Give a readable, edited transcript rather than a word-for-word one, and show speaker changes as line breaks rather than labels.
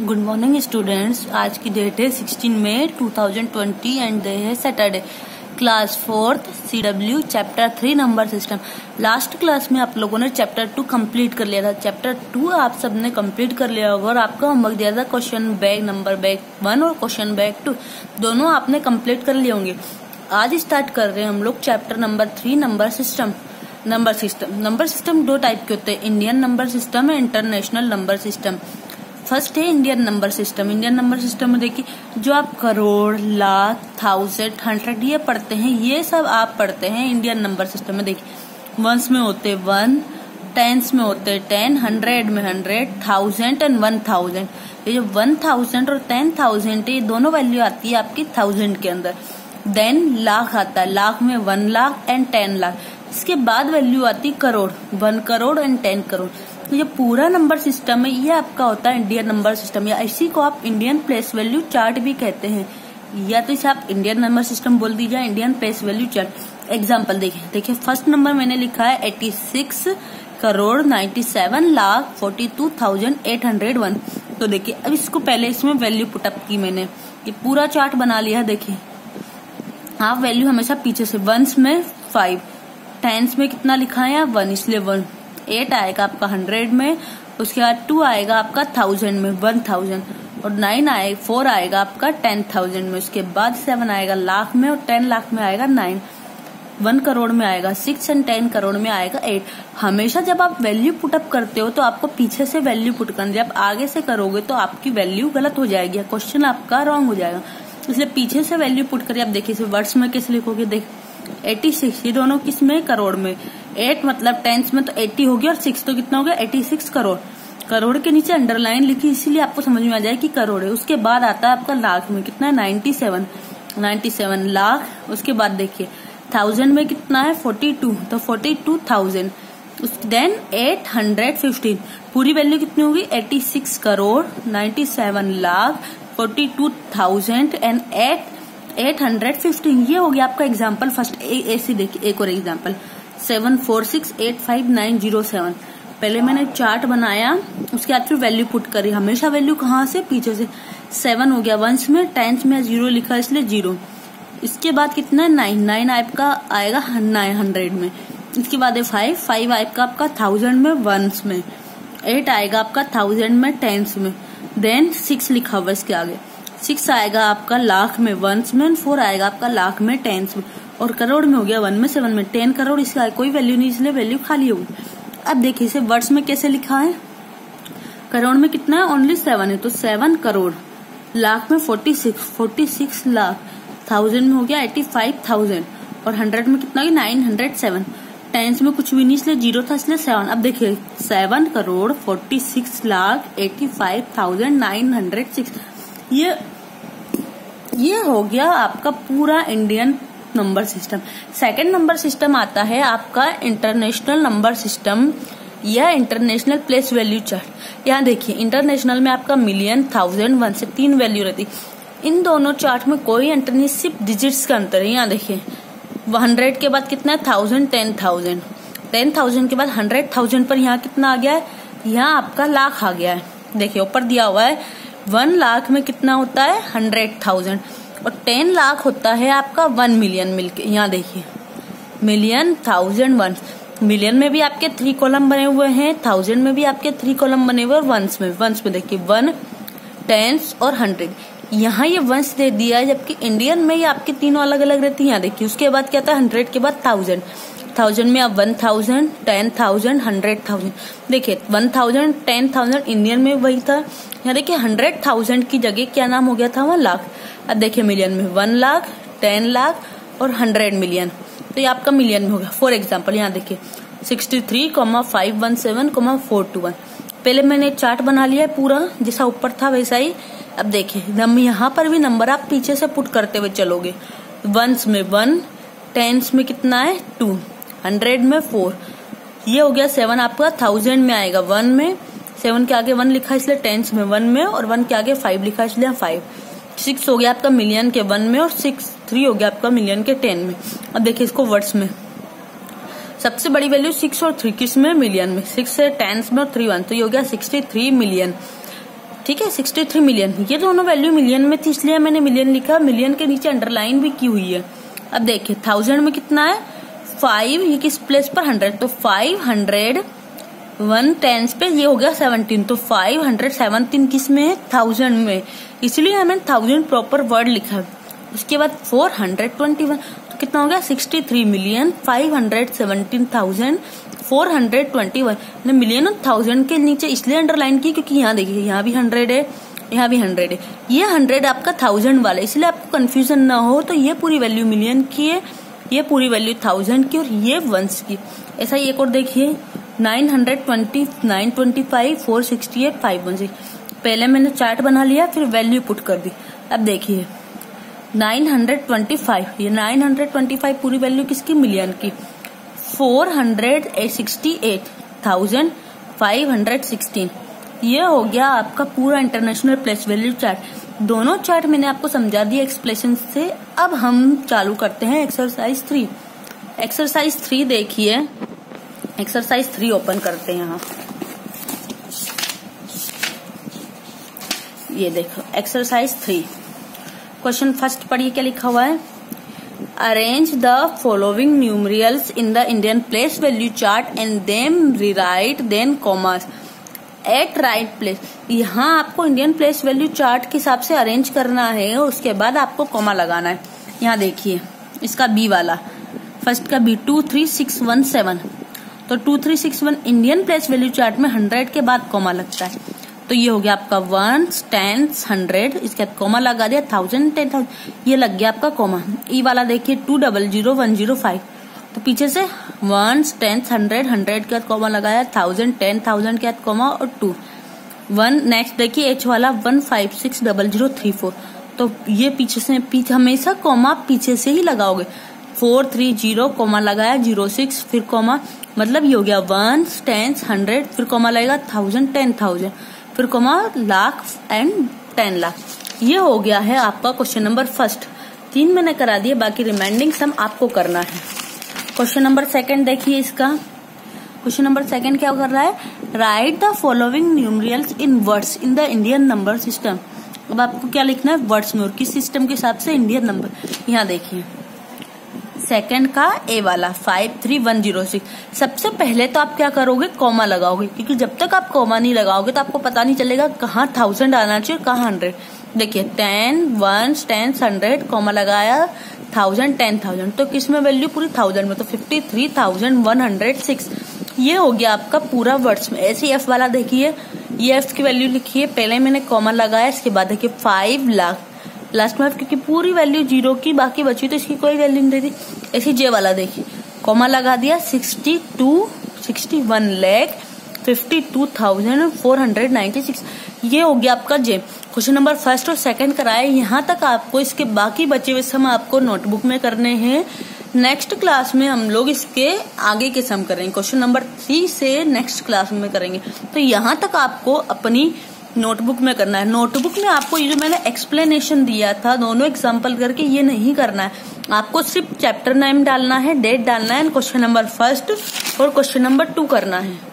Good morning students. आज की date है 16 मई 2020 एंड डे है Saturday. Class 4th CW chapter 3 number system. Last class में आप लोगों ने चैप्टर 2 कंप्लीट कर लिया था। चैप्टर 2 आप सबने कंप्लीट कर लिया होगा और आपका होमवर्क दिया था क्वेश्चन बैंक नंबर बैंक 1 और क्वेश्चन बैंक 2 दोनों आपने कंप्लीट कर लिए होंगे। आज स्टार्ट कर रहे हैं हम लोग chapter number 3 number system. Number system दो टाइप के होते हैं, इंडियन नंबर सिस्टम है इंटरनेशनल नंबर सिस्टम। फर्स्ट है Indian number system. Indian number system में देखिए जो आप करोड़, लाख, 1000, 100 ये पढ़ते हैं, ये सब आप पढ़ते हैं इंडियन नंबर सिस्टम में। देखिए वंस में होते 1, टेंस में होते 10, 100 में 100, 1000 एंड 1000। ये जो 1000 और 10,000 ये दोनों वैल्यू आती है आपकी 1000 के अंदर। देन लाख आता है, लाख में 1 लाख एंड 10 लाख। इसके बाद वैल्यू आती करोड़, 1 करोड़ एंड 10 करोड़। तो ये पूरा नंबर सिस्टम है, ये आपका होता है इंडियन नंबर सिस्टम, या इसी को आप इंडियन प्लेस वैल्यू चार्ट भी कहते हैं, या तो इसे आप इंडियन नंबर सिस्टम बोल दीजिए, Indian place value chart. Example देखिए फर्स्ट नंबर मैंने लिखा है 86 करोड़ 97 लाख 42,801। तो देखिए अब इसको पहले इसमें वैल्यू पुटअप की मैंने, ये पूरा चार्ट बना लिया। देखिए आप वैल्यू हमेशा पीछे से, वंस में 5, टेंस में कितना लिखा है 1 इसलिए 1, 8 आएगा आपका 100 में, उसके बाद 2 आएगा आपका 1000 में 1000, और 4 आएगा आपका 10,000 में, उसके बाद 7 आएगा लाख में, और 10 लाख में आएगा 9, 1 करोड़ में आएगा 6 एंड 10 करोड़ में आएगा 8। हमेशा जब आप वैल्यू पुटअप करते हो तो आपको पीछे से वैल्यू पुट करना, जब आगे से करोगे तो आपकी वैल्यू गलत हो जाएगी, क्वेश्चन आपका रॉन्ग हो जाएगा, इसलिए पीछे से वैल्यू पुट करिए। आप देखिए वर्ड्स में कैसे लिखोगे, देख 86 ये दोनों किस में, करोड़ में, 8 मतलब टेंस में तो 80 हो गया, और 6 तो कितना हो गया 86 करोड़। करोड़ के नीचे अंडरलाइन लिखी इसीलिए आपको समझ में आ जाए कि करोड़ है। उसके बाद आता है आपका लाख में कितना है 97 लाख। उसके बाद देखिए 1000 में कितना है 42, तो 42,000। देन 815 पूरी वैल्यू कितनी होगी 86 करोड़ 97 लाख 42,000 एंड 815। ये हो गया आपका एग्जाम्पल फर्स्ट। ऐसे देखिए एक और एग्जाम्पल 746859007। पहले मैंने चार्ट बनाया, उसके बाद फिर वैल्यू पुट करी, हमेशा वैल्यू कहाँ से पीछे से। 7 हो गया वंस में, टेंस में 0 लिखा इसलिए 0। इसके बाद कितना है 9 आपका आएगा 900 में। इसके बाद है 5 आएगा आपका 1000 में वंस में, 8 आएगा आपका 1000 में टेंस में, देन 6 लिखा हुआ इसके आगे, 6 आएगा आपका लाख में वंस में, 4 आएगा आपका लाख में टेंस में, और करोड़ में हो गया 1 में 7 में 10 करोड़। इसका कोई वैल्यू नहीं इसलिए वैल्यू खाली होगी। अब देखिए इसे वर्ड्स में कैसे लिखा है, करोड़ में कितना है ओनली 7 है तो 7 करोड़, लाख में 46 लाख, 1000 में हो गया 85,000, और 100 में कितना है 907। टेंस में कुछ भी नहीं इसलिए 0 था इसलिए 7। अब देखिए 7 करोड़ 46 लाख 85,906। ये हो गया आपका पूरा Indian number system. Second number system आता है आपका इंटरनेशनल नंबर सिस्टम या इंटरनेशनल प्लेस वैल्यू चार्ट। यहाँ देखिए इंटरनेशनल में आपका मिलियन, 1000, 1 से 3 वैल्यू रहती। इन दोनों चार्ट में कोई अंतर नहीं, सिर्फ डिजिट्स का अंतर है। यहाँ देखिए 100 के बाद कितना है 1000, 10,000, 10,000 के बाद 100,000 पर यहाँ कितना आ गया है, यहाँ आपका लाख आ गया है। देखिए ऊपर दिया हुआ है 1 लाख में कितना होता है 100,000, और 10 लाख होता है आपका 1 मिलियन मिलके। यहाँ देखिए मिलियन, 1000, 1। मिलियन में भी आपके 3 कॉलम बने हुए हैं, 1000 में भी आपके 3 कॉलम बने हुए, और वंस में देखिए 1, टेंस और 100। यहाँ ये वंस दे दिया है, जबकि इंडियन में ये आपके तीनों अलग अलग रहती है। यहाँ देखिए उसके बाद क्या था 100 के बाद 1000 में आप 1000, 10,000, 100,000। देखिए 1000, 10,000 इंडियन में वही था। यहाँ देखिए 100,000 की जगह क्या नाम हो गया था वहाँ लाख। अब देखिए मिलियन में 1 लाख, 10 लाख और 100 मिलियन, तो ये आपका मिलियन में होगा। फॉर एग्जाम्पल यहाँ देखिए 63,517,421। पहले मैंने चार्ट बना लिया है पूरा, जैसा ऊपर था वैसा ही। अब देखिए यहाँ पर भी नंबर आप पीछे से पुट करते हुए चलोगे। वंस में 1, टेंस में कितना है 2, 100 में 4, ये हो गया 7 आपका 1000 में आएगा 1 में, 7 के आगे 1 लिखा इसलिए टेंस में 1 में, और 1 के आगे 5 लिखा इसलिए 5। 6 हो गया आपका मिलियन के 1 में, और 3 हो गया आपका मिलियन के 10 में। अब देखिए इसको वर्ड्स में सबसे बड़ी वैल्यू 6 और 3 किस में, मिलियन में। 6 है टेंस में और 3 1, तो ये हो गया 63 मिलियन। ठीक है, 63 मिलियन। ये दोनों वैल्यू मिलियन में थी इसलिए मैंने मिलियन लिखा, मिलियन के नीचे अंडरलाइन भी की हुई है। अब देखिए 1000 में कितना है 5, ये किस प्लेस पर 100, तो 500 1 10 पे ये हो गया 17, तो 517 किस में है 1000 में, इसलिए हमें 1000 प्रॉपर वर्ड लिखा है। उसके बाद 421 तो कितना हो गया 63,517,421। मिलियन और 1000 के नीचे इसलिए अंडरलाइन की क्योंकि यहाँ देखिए यहाँ भी 100 है, यहाँ भी 100 है, ये 100 आपका 1000 वाला, इसलिए आपको कंफ्यूजन ना हो। तो ये पूरी वैल्यू मिलियन की है, ये पूरी वैल्यू 1000 की और ये वंस की। ऐसा ही एक और देखिए 920 925 468 516। पहले मैंने चार्ट बना लिया फिर वैल्यू पुट कर दी। अब देखिए 925, ये 925 पूरी वैल्यू किसकी मिलियन की, 468,516 ये हो गया आपका पूरा इंटरनेशनल प्लेस वैल्यू चार्ट। दोनों चार्ट मैंने आपको समझा दिया एक्सप्लेनेशन से। अब हम चालू करते हैं एक्सरसाइज 3। एक्सरसाइज 3 देखिए, एक्सरसाइज 3 ओपन करते हैं यहाँ। ये देखो एक्सरसाइज 3 क्वेश्चन फर्स्ट पढ़िए क्या लिखा हुआ है। Arrange the following numerals in the Indian place value chart and them rewrite then commas at right place. यहाँ आपको इंडियन प्लेस वैल्यू चार्ट के हिसाब से अरेंज करना है, उसके बाद आपको कॉमा लगाना है। यहाँ देखिए इसका बी वाला, फर्स्ट का बी 23617, तो 2361 इंडियन प्लेस वैल्यू चार्ट में 100 के बाद कॉमा लगता है, तो ये हो गया आपका 1 10 100, इसके बाद कॉमा लगा दिया 1000 10,000, ये लग गया आपका कॉमा। ई वाला देखिए 200105, तो पीछे से 1 10 100 100 के बाद कॉमा लगाया, 1000 10,000 के बाद कॉमा और 2 1। नेक्स्ट देखिए एच वाला 1560034, तो ये पीछे से हमेशा कॉमा पीछे से ही लगाओगे। 430 कॉमा लगाया 06 फिर कॉमा, मतलब ये हो गया 1 10 100 फिर कॉमा लगेगा 1000 10,000 फिर कॉमा लाख एंड 10 लाख। ये हो गया है आपका क्वेश्चन नंबर फर्स्ट। 3 मैंने करा दिए, बाकी रिमाइंडिंग सम आपको करना है। क्वेश्चन नंबर सेकंड देखिए, इसका क्वेश्चन नंबर सेकंड क्या कर रहा है, write the following numerals in words in the Indian number system. अब आपको क्या लिखना है वर्ड्स में और किस सिस्टम के हिसाब से इंडियन नंबर। यहाँ देखिए सेकंड का ए वाला 53106, सबसे पहले तो आप क्या करोगे कॉमा लगाओगे, क्योंकि जब तक आप कॉमा नहीं लगाओगे तो आपको पता नहीं चलेगा कहाँ 1000 आना चाहिए कहाँ 100। देखिए 10 1 10 100 कॉमा लगाया 1000 10,000, तो किस में वैल्यू पूरी 1000 में, तो 53,106। ये हो गया आपका पूरा वर्ड्स में। ऐसे एफ वाला देखिए, ये एफ की वैल्यू लिखिए, पहले मैंने कॉमा लगाया, इसके बाद देखिए 5 लाख लास्ट में, क्योंकि पूरी वैल्यू 0 की बाकी बची तो इसकी कोई वैल्यू नहीं देती। ऐसे जे वाला देखिए कॉमा लगा दिया 61 लाख 52,496, ये हो गया आपका जे। क्वेश्चन नंबर फर्स्ट और सेकंड कराए, यहाँ तक आपको इसके बाकी बचे हुए सम आपको नोटबुक में करने हैं। नेक्स्ट क्लास में हम लोग इसके आगे के सम करेंगे, क्वेश्चन नंबर 3 से नेक्स्ट क्लास में करेंगे। तो यहाँ तक आपको अपनी नोटबुक में करना है। नोटबुक में आपको ये जो मैंने एक्सप्लेनेशन दिया था दोनों एग्जांपल करके, ये नहीं करना है, आपको सिर्फ चैप्टर नेम डालना है, डेट डालना है, क्वेश्चन नंबर फर्स्ट और क्वेश्चन नंबर 2 करना है।